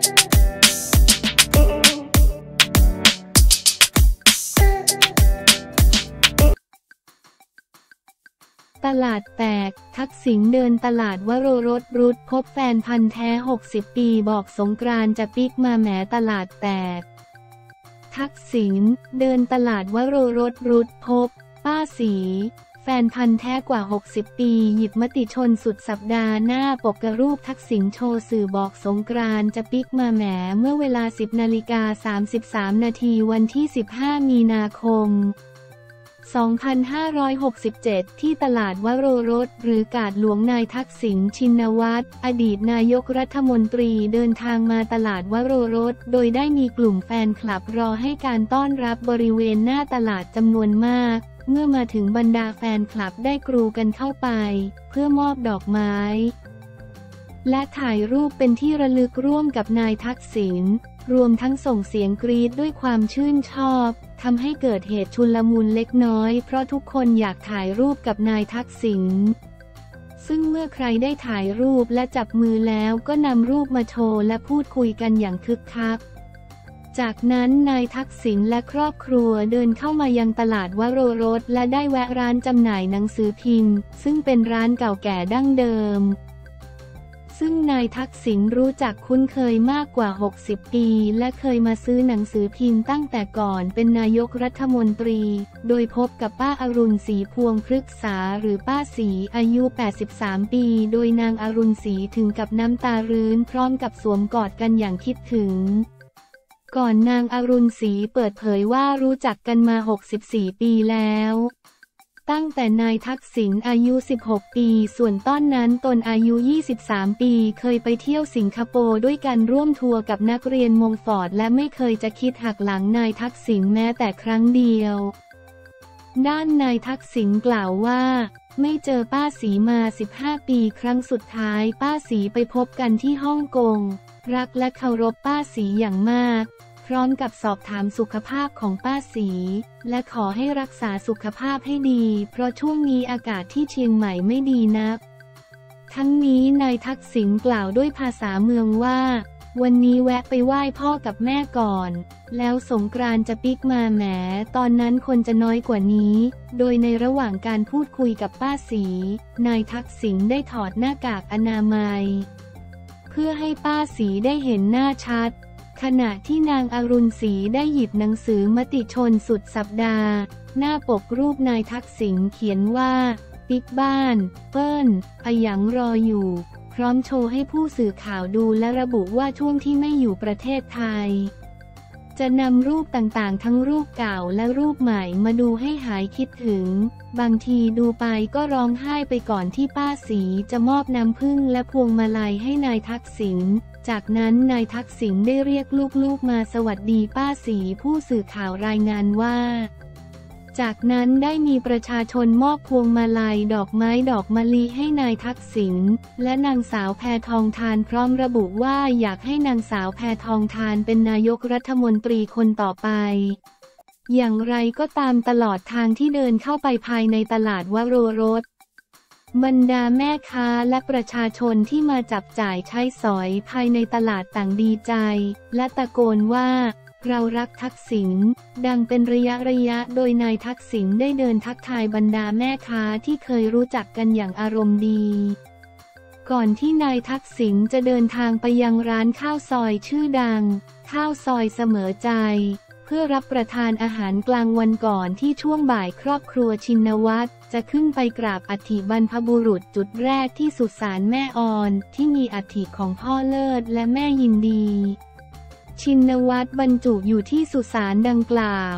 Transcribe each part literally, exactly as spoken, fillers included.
ตลาดแตกทักษิณเดินตลาดวโรรสรุดพบแฟนพันธุ์แท้หกสิบปีบอกสงกรานต์จะปิกมาแหมตลาดแตกทักษิณเดินตลาดวโรรสรุดพบป้าศรีแฟนพันธุ์แท้กว่าหกสิบปีหยิบมติชนสุดสัปดาห์หน้าปกรูปทักษิณโชว์สื่อบอกสงกรานต์จะปิกมาแหมเมื่อเวลา สิบนาฬิกาสามสิบสามนาทีวันที่สิบห้ามีนาคมสองพันห้าร้อยหกสิบเจ็ดที่ตลาดวโรรสหรือกาดหลวงนายทักษิณชินวัตรอดีตนายกรัฐมนตรีเดินทางมาตลาดวโรรสโดยได้มีกลุ่มแฟนคลับรอให้การต้อนรับบริเวณหน้าตลาดจำนวนมากเมื่อมาถึงบรรดาแฟนคลับได้กรูกันเข้าไปเพื่อมอบดอกไม้และถ่ายรูปเป็นที่ระลึกร่วมกับนายทักษิณรวมทั้งส่งเสียงกรี๊ดด้วยความชื่นชอบทำให้เกิดเหตุชุลมุนเล็กน้อยเพราะทุกคนอยากถ่ายรูปกับนายทักษิณซึ่งเมื่อใครได้ถ่ายรูปและจับมือแล้วก็นำรูปมาโชว์และพูดคุยกันอย่างคึกคักจากนั้นนายทักษิณและครอบครัวเดินเข้ามายังตลาดวโรรสและได้แวะร้านจำหน่ายหนังสือพิมพ์ซึ่งเป็นร้านเก่าแก่ดั้งเดิมซึ่งนายทักษิณรู้จักคุ้นเคยมากกว่าหกสิบปีและเคยมาซื้อหนังสือพิมพ์ตั้งแต่ก่อนเป็นนายกรัฐมนตรีโดยพบกับป้าอรุณศรีพวงพฤกษาหรือป้าศรีอายุแปดสิบสามปีโดยนางอรุณศรีถึงกับน้ำตารื้นพร้อมกับสวมกอดกันอย่างคิดถึงก่อนนางอรุณศรีเปิดเผยว่ารู้จักกันมาหกสิบสี่ปีแล้วตั้งแต่นายทักษิณอายุสิบหกปีส่วนต้นนั้นตนอายุยี่สิบสามปีเคยไปเที่ยวสิงคโปร์ด้วยกันร่วมทัวร์กับนักเรียนมงฟอร์ดและไม่เคยจะคิดหักหลังนายทักษิณแม้แต่ครั้งเดียวด้านนายทักษิณกล่าวว่าไม่เจอป้าศรีมาสิบห้าปีครั้งสุดท้ายป้าศรีไปพบกันที่ฮ่องกงรักและเคารพป้าศรีอย่างมากพร้อมกับสอบถามสุขภาพของป้าศรีและขอให้รักษาสุขภาพให้ดีเพราะช่วงนี้อากาศที่เชียงใหม่ไม่ดีนักทั้งนี้นายทักษิณกล่าวด้วยภาษาเมืองว่าวันนี้แวะไปไหว้พ่อกับแม่ก่อนแล้วสงกรานต์จะปิกมาแหมตอนนั้นคนจะน้อยกว่านี้โดยในระหว่างการพูดคุยกับป้าศรีนายทักษิณได้ถอดหน้ากากอนามัยเพื่อให้ป้าศรีได้เห็นหน้าชัดขณะที่นางอรุณศรีได้หยิบหนังสือมติชนสุดสัปดาห์หน้าปกรูปนายทักษิณเขียนว่าปิกบ้านเปิ้ลพยังรออยู่พร้อมโชว์ให้ผู้สื่อข่าวดูและระบุว่าช่วงที่ไม่อยู่ประเทศไทยจะนำรูปต่างๆทั้งรูปเก่าและรูปใหม่มาดูให้หายคิดถึงบางทีดูไปก็ร้องไห้ไปก่อนที่ป้าศรีจะมอบน้ำผึ้งและพวงมาลัยให้นายทักษิณจากนั้นนายทักษิณได้เรียกลูกๆมาสวัสดีป้าศรีผู้สื่อข่าวรายงานว่าจากนั้นได้มีประชาชนมอบพวงมาลัยดอกไม้ดอกมะลิให้นายทักษิณและนางสาวแพทองธารพร้อมระบุว่าอยากให้นางสาวแพทองธารเป็นนายกรัฐมนตรีคนต่อไปอย่างไรก็ตามตลอดทางที่เดินเข้าไปภายในตลาดวโรรสบรรดาแม่ค้าและประชาชนที่มาจับจ่ายใช้สอยภายในตลาดต่างดีใจและตะโกนว่าเรารักทักษิณดังเป็นระยะระยะโดยนายทักษิณได้เดินทักทายบรรดาแม่ค้าที่เคยรู้จักกันอย่างอารมณ์ดีก่อนที่นายทักษิณจะเดินทางไปยังร้านข้าวซอยชื่อดังข้าวซอยเสมอใจเพื่อรับประทานอาหารกลางวันก่อนที่ช่วงบ่ายครอบครัวชินวัตรจะขึ้นไปกราบอัฐิบรรพบุรุษจุดแรกที่สุสานแม่ออนที่มีอัฐิของพ่อเลิศและแม่ยินดีชินวัตรบรรจุอยู่ที่สุสานดังกล่าว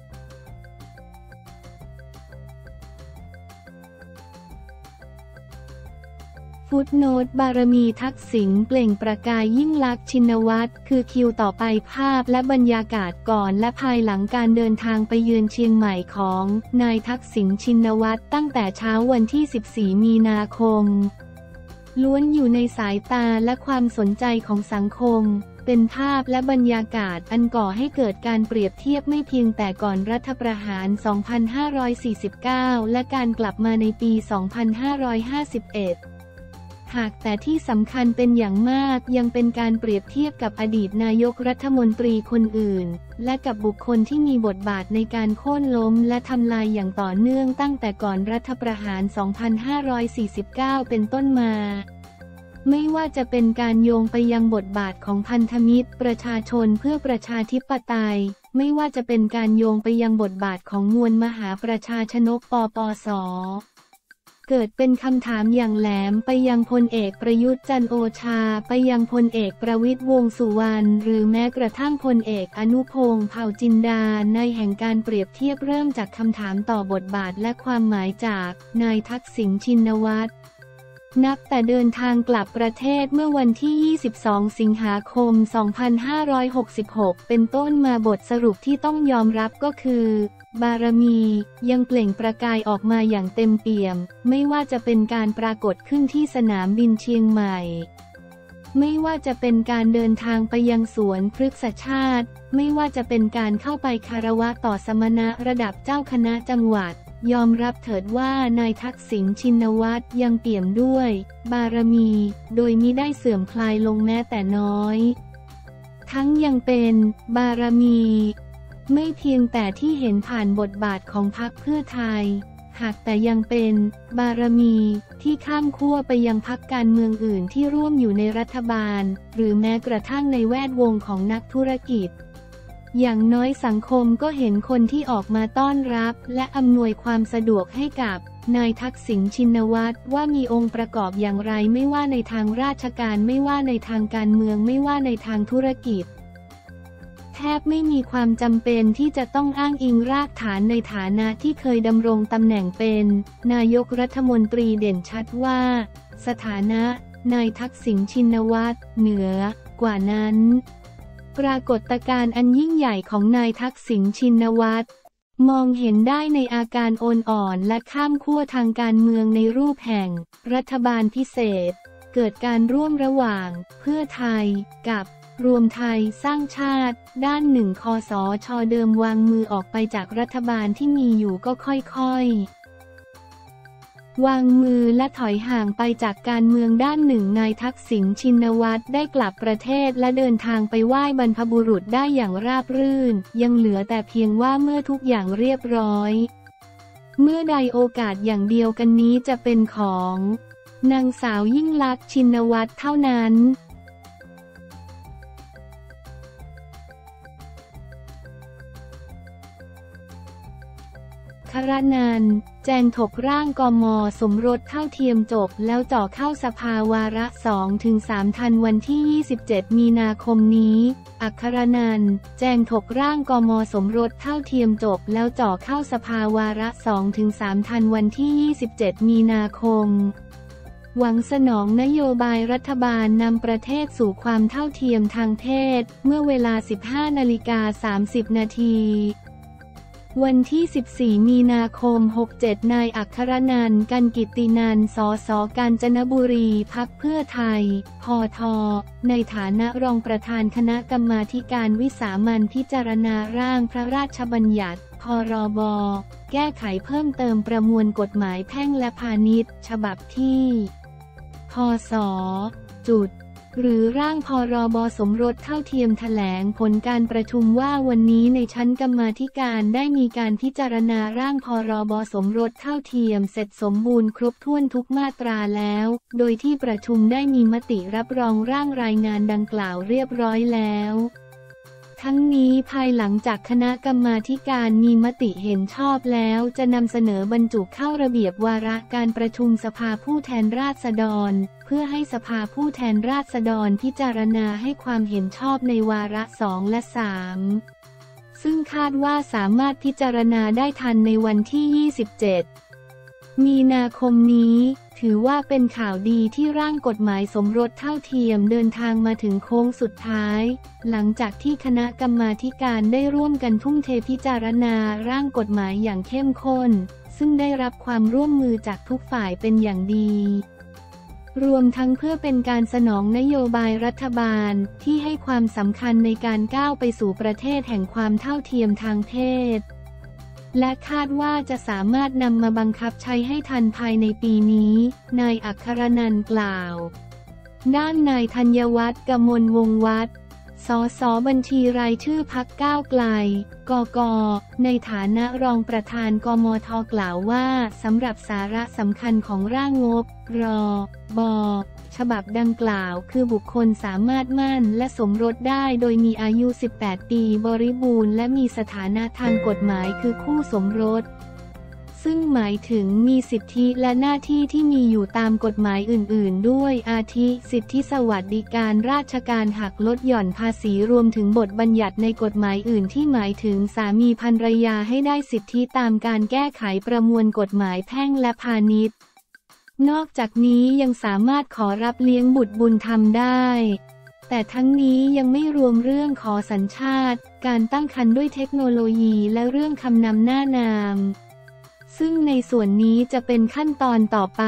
ฟุตโนตบารมีทักษิณเปล่งประกายยิ่งลักษณ์ชินวัตรคือคิวต่อไปภาพและบรรยากาศก่อนและภายหลังการเดินทางไปเยือนเชียงใหม่ของนายทักษิณชินวัตรตั้งแต่เช้าวันที่สิบสี่มีนาคมล้วนอยู่ในสายตาและความสนใจของสังคมเป็นภาพและบรรยากาศอันก่อให้เกิดการเปรียบเทียบไม่เพียงแต่ก่อนรัฐประหาร สองพันห้าร้อยสี่สิบเก้า และการกลับมาในปี สองพันห้าร้อยห้าสิบเอ็ดหากแต่ที่สำคัญเป็นอย่างมากยังเป็นการเปรียบเทียบกับอดีตนายกรัฐมนตรีคนอื่นและกับบุคคลที่มีบทบาทในการโค่นล้มและทำลายอย่างต่อเนื่องตั้งแต่ก่อนรัฐประหาร สองพันห้าร้อยสี่สิบเก้า เป็นต้นมาไม่ว่าจะเป็นการโยงไปยังบทบาทของพันธมิตรประชาชนเพื่อประชาธิปไตยไม่ว่าจะเป็นการโยงไปยังบทบาทของมวลมหาประชาชนกปปส.เกิดเป็นคำถามอย่างแหลมไปยังพลเอกประยุทธ์จันทร์โอชาไปยังพลเอกประวิตรวงษ์สุวรรณหรือแม้กระทั่งพลเอกอนุพงษ์เผ่าจินดาในแห่งการเปรียบเทียบเริ่มจากคำถามต่อบทบาทและความหมายจากนายทักษิณชินวัตรนับแต่เดินทางกลับประเทศเมื่อวันที่ ยี่สิบสอง สิงหาคม สองพันห้าร้อยหกสิบหก เป็นต้นมาบทสรุปที่ต้องยอมรับก็คือบารมียังเปล่งประกายออกมาอย่างเต็มเปี่ยมไม่ว่าจะเป็นการปรากฏขึ้นที่สนามบินเชียงใหม่ไม่ว่าจะเป็นการเดินทางไปยังสวนพฤกษชาติไม่ว่าจะเป็นการเข้าไปคารวะต่อสมณะระดับเจ้าคณะจังหวัดยอมรับเถิดว่านายทักษิณชินวัตรยังเปี่ยมด้วยบารมีโดยมิได้เสื่อมคลายลงแม้แต่น้อยทั้งยังเป็นบารมีไม่เพียงแต่ที่เห็นผ่านบทบาทของพรรคเพื่อไทยหากแต่ยังเป็นบารมีที่ข้ามขั้วไปยังพรรคการเมืองอื่นที่ร่วมอยู่ในรัฐบาลหรือแม้กระทั่งในแวดวงของนักธุรกิจอย่างน้อยสังคมก็เห็นคนที่ออกมาต้อนรับและอำนวยความสะดวกให้กับนายทักษิณชินวัตรว่ามีองค์ประกอบอย่างไรไม่ว่าในทางราชการไม่ว่าในทางการเมืองไม่ว่าในทางธุรกิจแทบไม่มีความจำเป็นที่จะต้องอ้างอิงรากฐานในฐานะที่เคยดำรงตำแหน่งเป็นนายกรัฐมนตรีเด่นชัดว่าสถานะนายทักษิณชินวัตรเหนือกว่านั้นปรากฏการณ์อันยิ่งใหญ่ของนายทักษิณชินวัตรมองเห็นได้ในอาการโอนอ่อนและข้ามขั้วทางการเมืองในรูปแห่งรัฐบาลพิเศษเกิดการร่วมระหว่างเพื่อไทยกับรวมไทยสร้างชาติด้านหนึ่งคสช.เดิมวางมือออกไปจากรัฐบาลที่มีอยู่ก็ค่อยๆวางมือและถอยห่างไปจากการเมืองด้านหนึ่งนายทักษิณชินวัตรได้กลับประเทศและเดินทางไปไหว้บรรพบุรุษได้อย่างราบรื่นยังเหลือแต่เพียงว่าเมื่อทุกอย่างเรียบร้อยเมื่อใดโอกาสอย่างเดียวกันนี้จะเป็นของนางสาวยิ่งลักษณ์ชินวัตรเท่านั้นครนันท์แจงถกร่างกม.สมรสเท่าเทียมจบแล้วจ่อเข้าสภาวาระ สองถึงสาม ทันวันที่ ยี่สิบเจ็ด มีนาคมนี้อัครนันท์แจงถกร่างกม.สมรสเท่าเทียมจบแล้วจ่อเข้าสภาวาระ สองถึงสาม ทันวันที่ ยี่สิบเจ็ด มีนาคมหวังสนองนโยบายรัฐบาลนำประเทศสู่ความเท่าเทียมทางเพศเมื่อเวลา สิบห้านาฬิกาสามสิบ นาทีวันที่ สิบสี่ มีนาคม หกเจ็ด นายอัครนันท์ กันกิตตินันท์ สส กาญจนบุรี พรรคเพื่อไทย พท.ในฐานะรองประธานคณะกรรมาธิการวิสามัญพิจารณาร่างพระราชบัญญัติ พรบ.แก้ไขเพิ่มเติมประมวลกฎหมายแพ่งและพาณิชย์ ฉบับที่ พศ.จุดหรือร่างพรบสมรสเท่าเทียมแถลงผลการประชุมว่าวันนี้ในชั้นกรรมาธิการได้มีการพิจารณาร่างพรบสมรสเท่าเทียมเสร็จสมบูรณ์ครบถ้วนทุกมาตราแล้วโดยที่ประชุมได้มีมติรับรองร่างรายงานดังกล่าวเรียบร้อยแล้วทั้งนี้ภายหลังจากคณะกรรมาธิการมีมติเห็นชอบแล้วจะนำเสนอบรรจุเข้าระเบียบวาระการประชุมสภาผู้แทนราษฎรเพื่อให้สภาผู้แทนราษฎรพิจารณาให้ความเห็นชอบในวาระสองและสามซึ่งคาดว่าสามารถพิจารณาได้ทันในวันที่ ยี่สิบเจ็ด มีนาคมนี้ถือว่าเป็นข่าวดีที่ร่างกฎหมายสมรสเท่าเทียมเดินทางมาถึงโค้งสุดท้ายหลังจากที่คณะกรรมาธิการได้ร่วมกันทุ่มเทพิจารณาร่างกฎหมายอย่างเข้มข้นซึ่งได้รับความร่วมมือจากทุกฝ่ายเป็นอย่างดีรวมทั้งเพื่อเป็นการสนองนโยบายรัฐบาลที่ให้ความสำคัญในการก้าวไปสู่ประเทศแห่งความเท่าเทียมทางเพศและคาดว่าจะสามารถนำมาบังคับใช้ให้ทันภายในปีนี้นายอัครนันท์กล่าวด้านนายธัญวัฒน์ กมลวงศ์วัฒน์สสบัญชีรายชื่อพรรคก้าวไกล กก.ในฐานะรองประธานกมท.กล่าวว่าสำหรับสาระสำคัญของร่างงบ รบ ฉบับดังกล่าวคือบุคคลสามารถมั่นและสมรสได้โดยมีอายุ สิบแปด ปีบริบูรณ์และมีสถานะทางกฎหมายคือคู่สมรสซึ่งหมายถึงมีสิทธิและหน้าที่ที่มีอยู่ตามกฎหมายอื่นๆด้วยอาทิสิทธิสวัสดิการราชการหักลดหย่อนภาษีรวมถึงบทบัญญัติในกฎหมายอื่นที่หมายถึงสามีภรรยาให้ได้สิทธิตามการแก้ไขประมวลกฎหมายแพ่งและพาณิชย์นอกจากนี้ยังสามารถขอรับเลี้ยงบุตรบุญธรรมได้แต่ทั้งนี้ยังไม่รวมเรื่องขอสัญชาติการตั้งครรภ์ด้วยเทคโนโลยีและเรื่องคำนำหน้านามซึ่งในส่วนนี้จะเป็นขั้นตอนต่อไป